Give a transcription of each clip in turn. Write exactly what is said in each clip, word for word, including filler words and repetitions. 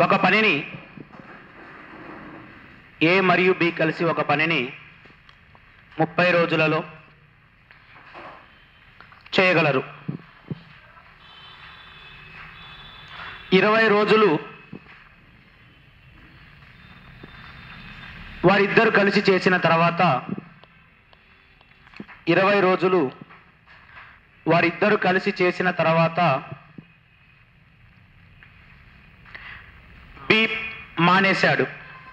ఒక పనిని ఏ మరియు బి కలిసి ఒక పనిని ముప్పై రోజులలో చేయగలరు. ఇరవై రోజులు వారిద్దరు కలిసి చేసిన తర్వాత ఇరవై రోజులు వారిద్దరు కలిసి చేసిన తర్వాత బి మానేశాడు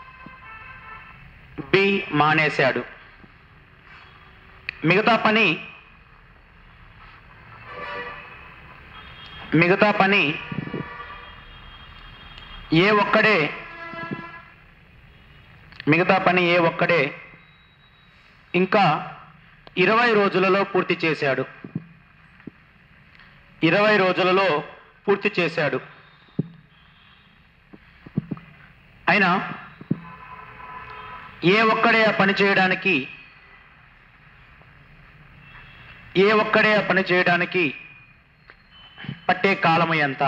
బి మానేశాడు మిగతా పని మిగతా పని ఏ ఒక్కడే మిగతా పని ఏ ఒక్కడే ఇంకా ఇరవై రోజులలో పూర్తి చేశాడు ఇరవై రోజులలో పూర్తి చేశాడు అయినా ఏ ఒక్కడే ఆ పని చేయడానికి ఏ ఒక్కడే ఆ పని చేయడానికి పట్టే కాలము ఎంత?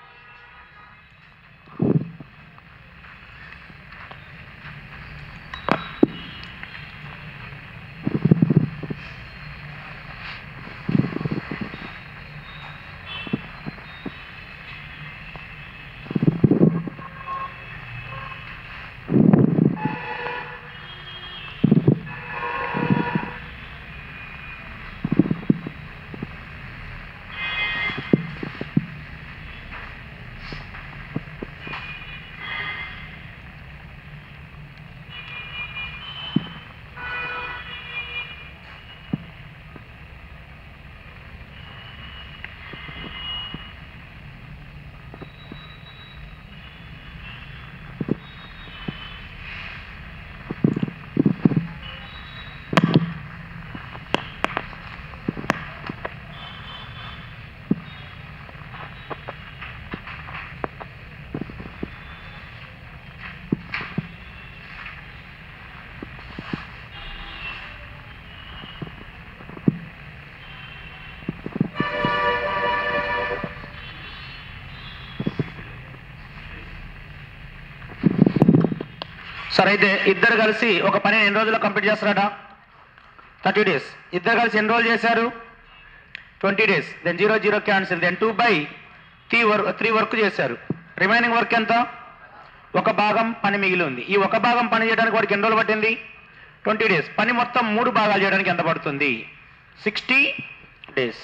సరే, అయితే ఇద్దరు కలిసి ఒక పని ఎన్ని రోజుల్లో కంప్లీట్ చేస్తారట? Thirty days. ఇద్దరు కలిసి ఎన్ని రోజులు చేశారు? Twenty days. Then zero zero cancel. Then two by three work three work చేశారు. రిమైనింగ్ వర్క్ ఎంత? ఒక భాగం పని మిగిలి ఉంది. ఈ ఒక భాగం పని చేయడానికి వాడికి ఎన్ని రోజులు పట్టింది? Twenty days. పని మొత్తం మూడు భాగాలు చేయడానికి ఎంత పడుతుంది? Sixty days.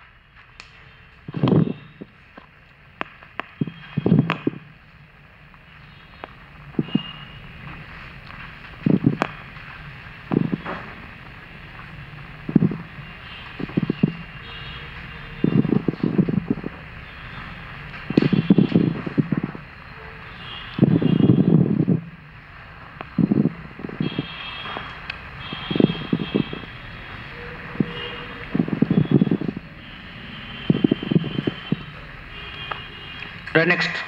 నెక్స్ట్,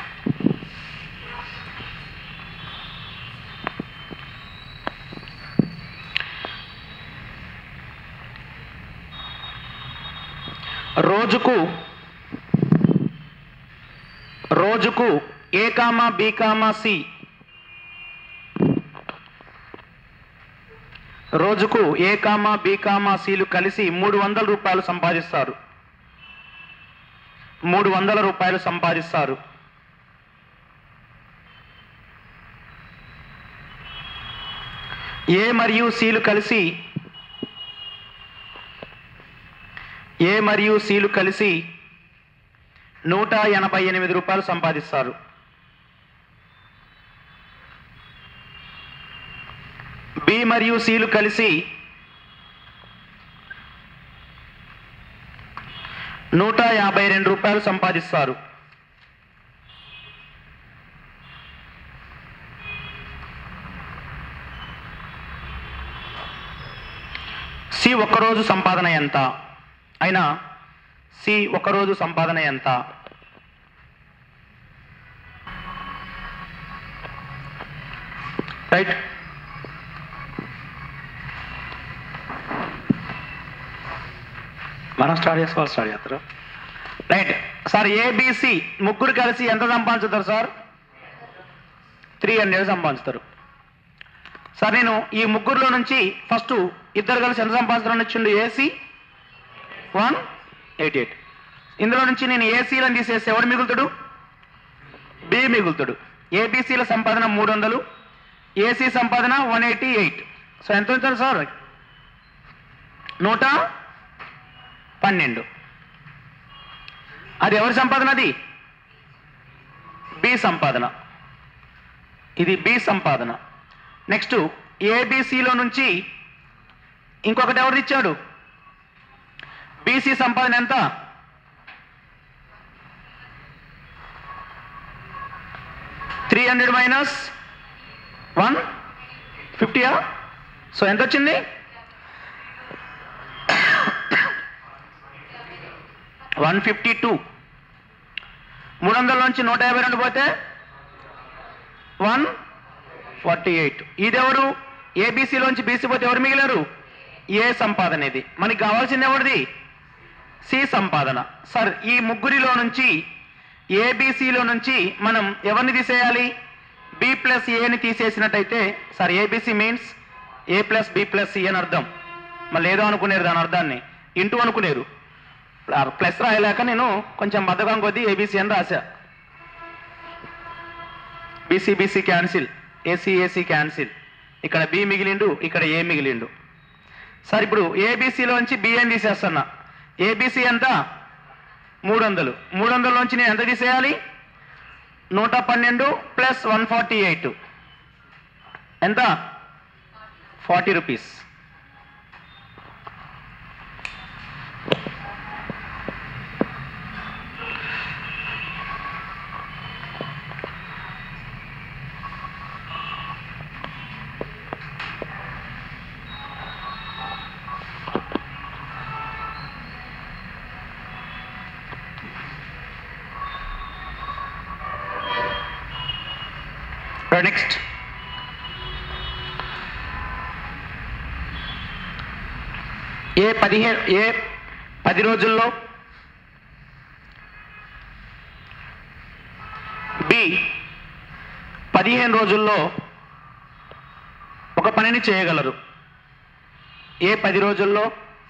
రోజుకు రోజుకు A comma B comma C రోజుకు ఏ కామా బి కామా సిలు కలిసి మూడు వందల రూపాయలు సంపాదిస్తారు మూడు వందల రూపాయలు సంపాదిస్తారు ఏ మరియు సిలు కలిసి ఏ మరియు సిలు కలిసి నూట ఎనభై ఎనిమిది రూపాయలు సంపాదిస్తారు. బి మరియు సిలు కలిసి నూట యాభై రెండు రూపాయలు సంపాదిస్తారు. సి ఒక్కరోజు సంపాదన ఎంత? అయినా సి ఒకరోజు సంపాదన ఎంత? రైట్. మనం స్టార్ట్ చేసుకోవాలి. స్టార్ట్ చేస్తారు. Right sir. ఏబిసి ముగ్గురు కలిసి ఎంత సంపాదించుతారు సార్? త్రీ హండ్రెడ్ సంపాదిస్తారు. సార్ నేను ఈ ముగ్గురులో నుంచి ఫస్ట్ ఇద్దరు కలిసి ఎంత సంపాదిస్తారని వచ్చిండు? AC one eighty eight. ఇందులో నుంచి నేను ఏసీలను తీసేస్తే ఎవడు మిగులుతాడు? బి మిగులుతాడు. ఏబీసీల సంపాదన మూడు వందలు, ఏసీ సంపాదన వన్ ఎయిటీ ఎయిట్. సో ఎంత అవుతుంది సార్? నూట పన్నెండు. అది ఎవరి సంపాదన? అది బి సంపాదన. ఇది బి సంపాదన. నెక్స్ట్ ఏబీసీలో నుంచి ఇంకొకటి ఎవరు ఇచ్చాడు? బీసీ సంపాదన ఎంత? త్రీ హండ్రెడ్ మైనస్ వన్ ఫిఫ్టీయా? సో ఎంత వచ్చింది? One fifty two. మూడు వందల నుంచి నూట యాభై రెండు పోతే వన్ ఫార్టీ ఎయిట్. ఇదెవరు? ఏబీసీలోంచి బీసీ పోతే ఎవరు మిగిలారు? ఏ సంపాదన. ఇది మనకి కావాల్సింది ఎవరిది? సి సంపాదన. సార్ ఈ ముగ్గురిలో నుంచి ఏబీసీలో నుంచి మనం ఎవరిని తీసేయాలి? బి ప్లస్ ఏని తీసేసినట్టయితే sir ABC means A plus B plus C అని అర్థం. మళ్ళీ ఏదో అనుకునేరు దాని అర్థాన్ని, ఇంటూ అనుకునేరు. ప్లస్ రాయలేక నేను కొంచెం బద్ధకం కొద్దీ ఏబీసీ అని రాశా. BC BC cancel, AC AC cancel. ఇక్కడ బి మిగిలిండు, ఇక్కడ ఏ మిగిలిండు. సార్ ఇప్పుడు ఏబీసీలోంచి బిఏని తీసేస్తున్నా. ఏబీసీ ఎంత? మూడు వందలు. మూడు వందలలోంచి నేను ఎంత తీసేయాలి? నూట పన్నెండు ప్లస్ వన్ ఫార్టీ ఎయిట్ ఎంత? Forty rupees. నెక్స్ట్ ఏ పదిహేను ఏ పది రోజుల్లో బి పదిహేను రోజుల్లో ఒక పనిని చేయగలరు? ఏ పది రోజుల్లో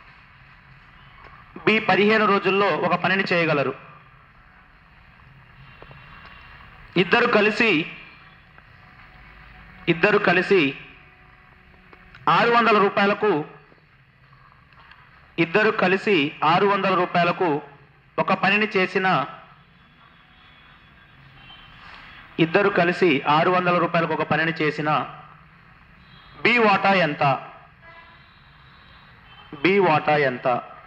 బి పదిహేను రోజుల్లో ఒక పనిని చేయగలరు? ఇద్దరు కలిసి ఇద్దరు కలిసి ఆరు వందల రూపాయలకు ఇద్దరు కలిసి ఆరు వందల రూపాయలకు ఒక పనిని చేసిన ఇద్దరు కలిసి ఆరు వందల రూపాయలకు ఒక పనిని చేసిన బి వాటా ఎంత? బి వాటా ఎంత?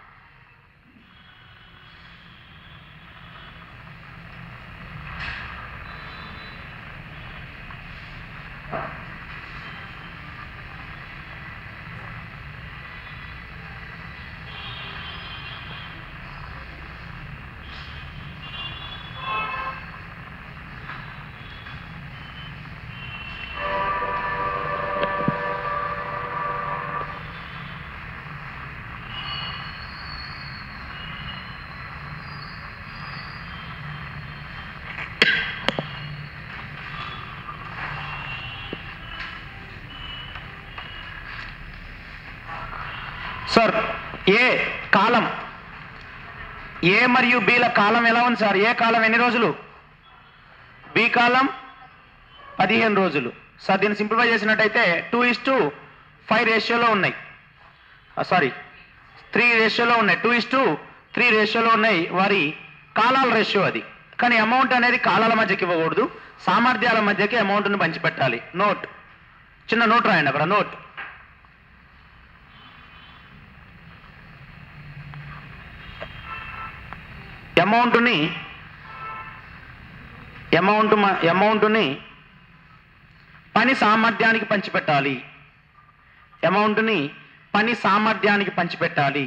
సార్ ఏ కాలం, ఏ మరియు బిల కాలం ఎలా ఉంది సార్? ఏ కాలం ఎన్ని రోజులు? బి కాలం పదిహేను రోజులు. సార్ దీన్ని సింప్లిఫై చేసినట్టయితే టూ ఇస్ టు ఫైవ్ రేషియోలో ఉన్నాయి. సారీ త్రీ రేషియోలో ఉన్నాయి. టూ ఇస్ టు త్రీ రేషియోలో ఉన్నాయి. వారి కాలాల రేషియో అది. కానీ అమౌంట్ అనేది కాలాల మధ్యకి ఇవ్వకూడదు, సామర్థ్యాల మధ్యకి అమౌంట్ని పంచిపెట్టాలి. నోట్, చిన్న నోట్ రాయండి అక్కడ. నోట్ అమౌంట్ని అమౌంట్ అమౌంట్ని పని సామర్థ్యానికి పంచిపెట్టాలి. అమౌంట్ని పని సామర్థ్యానికి పంచిపెట్టాలి.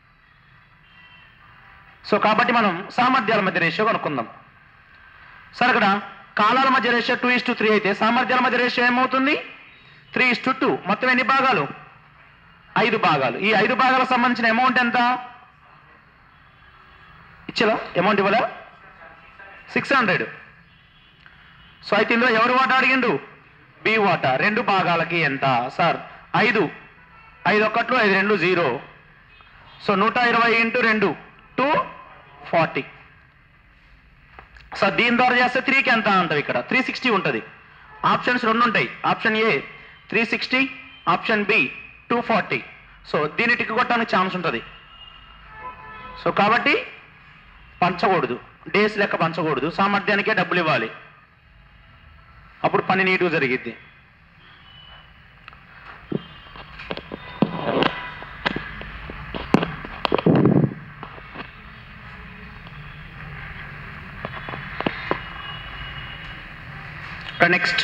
సో కాబట్టి మనం సామర్థ్యాల మధ్య రేషియో కనుక్కుందాం. సార్ అక్కడ కాలాల మధ్య ratio two is to three అయితే సామర్థ్యాల మధ్య రేషియో ఏమవుతుంది? Three is to two. మొత్తం ఎన్ని భాగాలు? ఐదు భాగాలు. ఈ ఐదు భాగాలకు సంబంధించిన అమౌంట్ ఎంత ఇచ్చలా? అమౌంట్ ఇవ్వలే? Six hundred. సో అయితే ఇందులో ఎవరు వాటా అడిగిండు? బి వాటా. రెండు భాగాలకి ఎంత సార్? ఐదు. ఐదు ఒకట్లు ఐదు రెండు జీరో. సో నూట ఇరవై ఇంటూ రెండు టూ ఫార్టీ. సో దీని ద్వారా చేస్తే త్రీకి ఎంత అంటావు? ఇక్కడ త్రీ సిక్స్టీ ఉంటుంది. ఆప్షన్స్ రెండు ఉంటాయి. Option A three sixty, option B two forty. So దీన్ని టిక్ కొట్టడానికి ఛాన్స్ ఉంటుంది. సో కాబట్టి పంచకూడదు, డేస్ లెక్క పంచకూడదు, సామర్థ్యానికే డబ్బులు ఇవ్వాలి, అప్పుడు పని నీటుగా జరిగిద్ది. నెక్స్ట్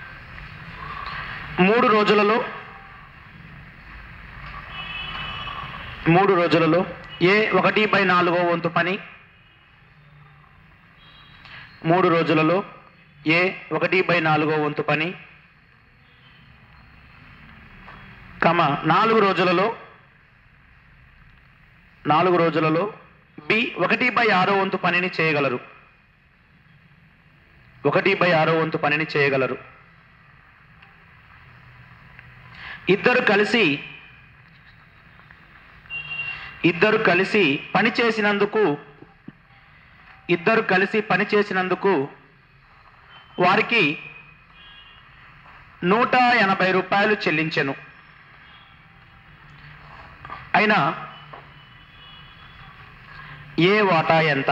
మూడు రోజులలో మూడు రోజులలో ఏ ఒకటి బై నాలుగో వంతు పని మూడు రోజులలో ఏ ఒకటి బై నాలుగో వంతు పని కమ నాలుగు రోజులలో నాలుగు రోజులలో బి ఒకటి బై ఆరో వంతు పనిని చేయగలరు. ఒకటి బై ఆరో వంతు పనిని చేయగలరు. ఇద్దరు కలిసి ఇద్దరు కలిసి పని చేసినందుకు ఇద్దరు కలిసి పని చేసినందుకు వారికి నూట ఎనభై రూపాయలు చెల్లించెను. అయినా ఏ వాటా ఎంత?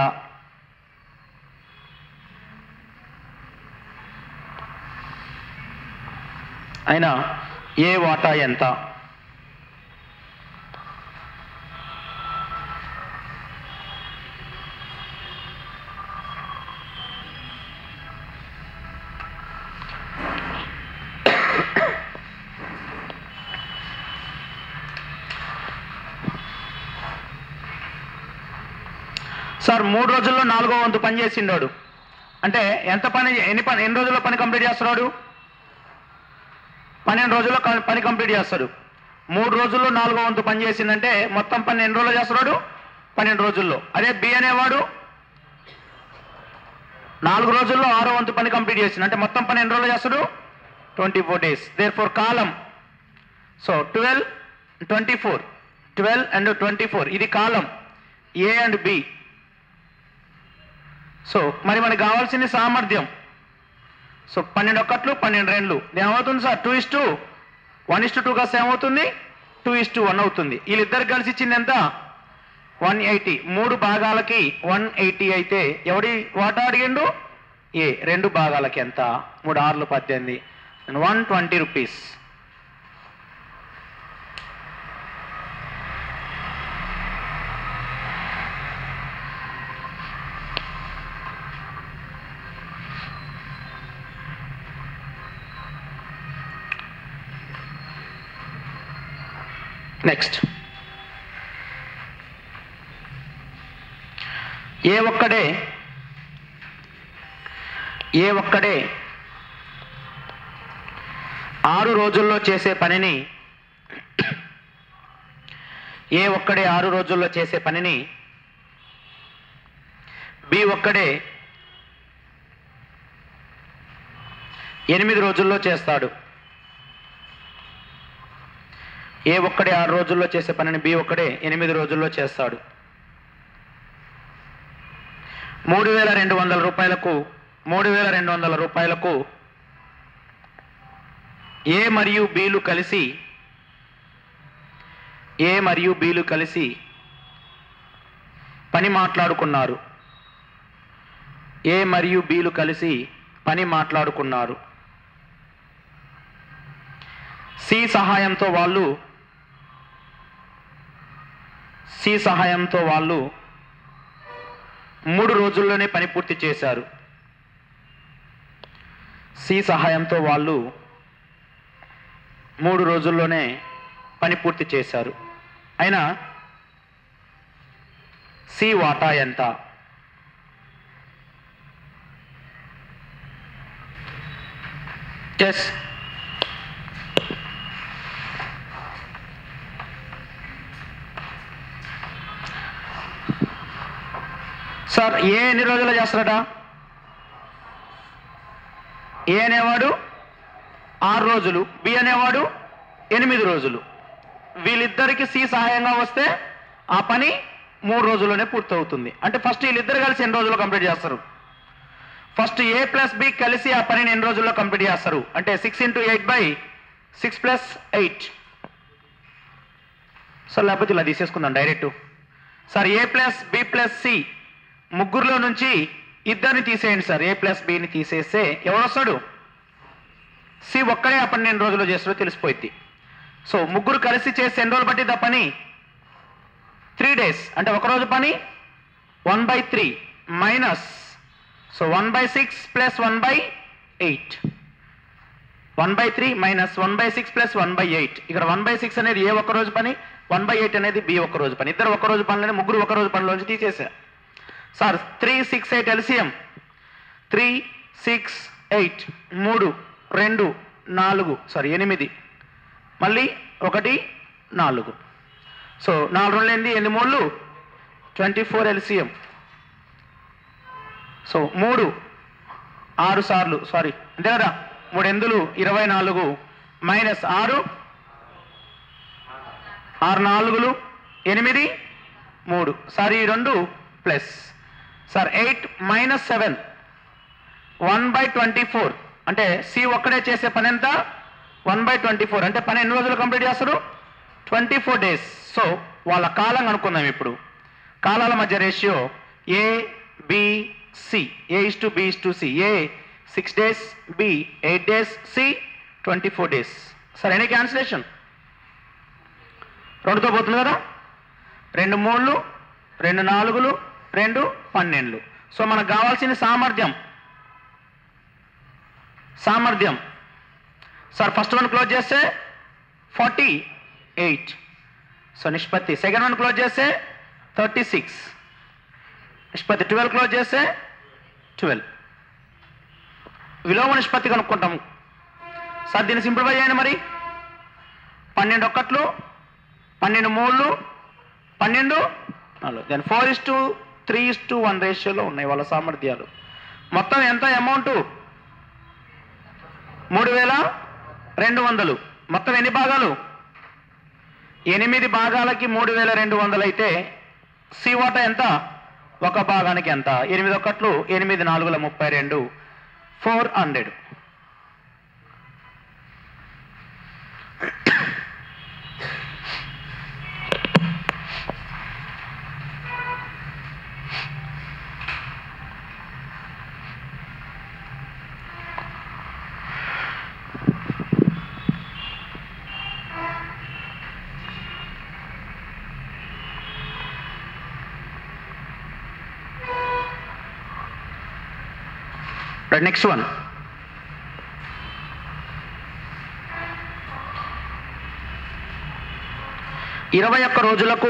అయినా ఏ వాటా ఎంత? సార్ మూడు రోజుల్లో నాలుగో వంతు పని చేసిండాడు అంటే ఎంత పని, ఎన్ని పని ఎన్ని రోజుల్లో పని కంప్లీట్ చేస్తున్నాడు? పన్నెండు రోజుల్లో పని కంప్లీట్ చేస్తాడు. మూడు రోజుల్లో నాలుగో వంతు పని చేసిందంటే మొత్తం పని ఎన్ని రోజుల్లో చేస్తున్నాడు? పన్నెండు రోజుల్లో. అదే బి అనేవాడు నాలుగు రోజుల్లో ఆరో వంతు పని కంప్లీట్ చేసింది అంటే మొత్తం పని ఎన్ని రోజుల్లో చేస్తాడు? Twenty four days. Therefore కాలం. So twelve twenty four twelve and twenty four ఇది కాలం ఏ అండ్ బి. సో మరి మనకు కావాల్సింది సామర్థ్యం. సో పన్నెండు ఒకట్లు పన్నెండు రెండ్లు ఏమవుతుంది sir? Two is two one is to two కాస్త ఏమవుతుంది? టూ ఇస్ టూ వన్ అవుతుంది. వీళ్ళిద్దరు కలిసి ఇచ్చింది ఎంత? One eighty. మూడు భాగాలకి వన్ ఎయిటీ అయితే ఎవడి వాటా అడిగిండు? ఏ. రెండు భాగాలకి ఎంత? మూడు ఆరులు పద్దెనిమిది, one twenty rupees. Next A ఒక్కడే ఏ ఒక్కడే ఆరు రోజుల్లో చేసే పనిని ఏ ఒక్కడే ఆరు రోజుల్లో చేసే పనిని బి ఒక్కడే ఎనిమిది రోజుల్లో చేస్తాడు. ఏ ఒక్కడే ఆరు రోజుల్లో చేసే పనిని బి ఒక్కడే ఎనిమిది రోజుల్లో చేస్తాడు. మూడు వేల రెండు వందల రూపాయలకు మూడు వేల రెండు వందల రూపాయలకు ఏ మరియు బీలు కలిసి ఏ మరియు బీలు కలిసి పని మాట్లాడుకున్నారు. ఏ మరియు బీలు కలిసి పని మాట్లాడుకున్నారు. సి సహాయంతో వాళ్ళు సి సహాయంతో వాళ్ళు మూడు రోజుల్లోనే పని పూర్తి చేశారు. సి సహాయంతో వాళ్ళు మూడు రోజుల్లోనే పని పూర్తి చేశారు. అయినా సి వాటా ఎంత? ఎస్. సార్ ఏ ఎన్ని రోజుల్లో చేస్తారట? ఏ అనేవాడు ఆరు రోజులు, బి అనేవాడు ఎనిమిది రోజులు. వీళ్ళిద్దరికి సి సహాయంగా వస్తే ఆ పని మూడు రోజుల్లోనే పూర్తవుతుంది. అంటే ఫస్ట్ వీళ్ళిద్దరు కలిసి ఎన్ని రోజుల్లో కంప్లీట్ చేస్తారు? ఫస్ట్ ఏ ప్లస్ బి కలిసి ఆ పనిని ఎన్ని రోజుల్లో కంప్లీట్ చేస్తారు అంటే six into eight by six plus eight. Sir లేకపోతే ఇలా తీసేసుకుందాం direct. Sir A plus B plus C ముగ్గురులో నుంచి ఇద్దరిని తీసేయండి సార్. ఏ ప్లస్ బిని తీసేస్తే ఎవరు వస్తాడు? సి ఒక్కడే ఆ పని ఎన్ని రోజుల్లో చేస్తాడో తెలిసిపోయింది. సో ముగ్గురు కలిసి చేస్తే ఎన్ని రోజులు పట్టింది ఆ పని? Three days. అంటే ఒక రోజు పని one by three minus so one by six plus one by eight. One by three minus one by six plus one by eight. ఇక్కడ వన్ బై సిక్స్ అనేది ఏ ఒక్క రోజు పని, వన్ బై ఎయిట్ అనేది బి ఒక్క రోజు పని. ఇద్దరు ఒక రోజు పనులని ముగ్గురు ఒక రోజు పనిలోంచి తీసేసా. Sir three six eight LCM three six eight మూడు రెండు నాలుగు సారీ ఎనిమిది మళ్ళీ ఒకటి నాలుగు. సో నాలుగు రోజులు ఏంది ఎన్ని మూడు ట్వంటీ ఫోర్ ఎల్సిఎం. సో మూడు ఆరు సార్లు సారీ అంతే కదా, మూడు ఎందులు ఇరవై నాలుగు మైనస్ ఆరు ఆరు నాలుగులు ఎనిమిది మూడు సారీ రెండు plus sir eight minus seven one by twenty four. అంటే సి ఒక్కడే చేసే పని ఎంత? One by twenty four. అంటే పని ఎన్ని రోజులు కంప్లీట్ చేస్తారు? Twenty four days. సో వాళ్ళ కాలం అనుకుందాం ఇప్పుడు. కాలాల మధ్య ratio A B C. A is to B is to C. A six days, B eight days, C twenty four days. Sir any cancellation? రెండుతో పోతుంది కదా, రెండు మూడులు రెండు నాలుగులు రెండు పన్నెండులు. సో మనకు కావాల్సిన సామర్థ్యం సామర్థ్యం సార్ ఫస్ట్ వన్ క్లోజ్ చేస్తే ఫార్టీ ఎయిట్. సో నిష్పత్తి సెకండ్ వన్ క్లోజ్ చేస్తే థర్టీ సిక్స్. నిష్పత్తి ట్వెల్వ్ క్లోజ్ చేస్తే ట్వెల్వ్. విలోమ నిష్పత్తి కనుక్కుంటాము సార్. దీన్ని సింప్లిఫై చేయండి మరి. పన్నెండు ఒక్కట్లు పన్నెండు మూడులు పన్నెండు నాలుగు. దాని four is to three is to one రేషియోలో ఉన్నాయి వాళ్ళ సామర్థ్యాలు. మొత్తం ఎంత అమౌంట్? మూడు వేల రెండు వందలు. మొత్తం ఎన్ని భాగాలు? ఎనిమిది భాగాలకి మూడు వేల రెండు వందలు అయితే సి వాటా ఎంత? ఒక భాగానికి ఎంత? ఎనిమిది ఒకట్లు ఎనిమిది నాలుగుల ముప్పై రెండు ఫోర్ హండ్రెడ్. నెక్స్ట్ వన్ ఇరవై ఒక్క రోజులకు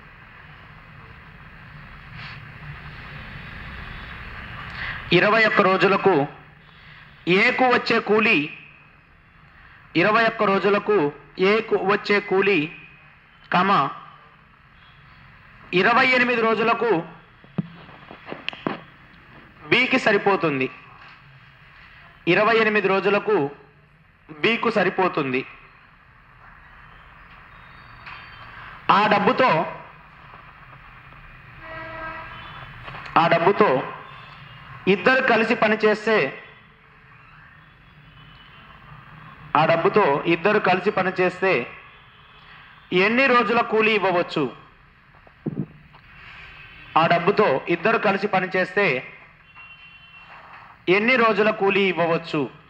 ఇరవై ఒక్క రోజులకు ఏకు వచ్చే కూలి ఇరవై ఒక్క రోజులకు ఏకు వచ్చే కూలి కమ ఇరవై ఎనిమిది రోజులకు బికి సరిపోతుంది. ఇరవై ఎనిమిది రోజులకు బికు సరిపోతుంది. ఆ డబ్బుతో ఆ డబ్బుతో ఇద్దరు కలిసి పనిచేస్తే ఆ డబ్బుతో ఇద్దరు కలిసి పనిచేస్తే ఎన్ని రోజుల కూలీ ఇవ్వవచ్చు? ఆ డబ్బుతో ఇద్దరు కలిసి పనిచేస్తే ఎన్ని రోజుల కూలీ ఇవ్వవచ్చు?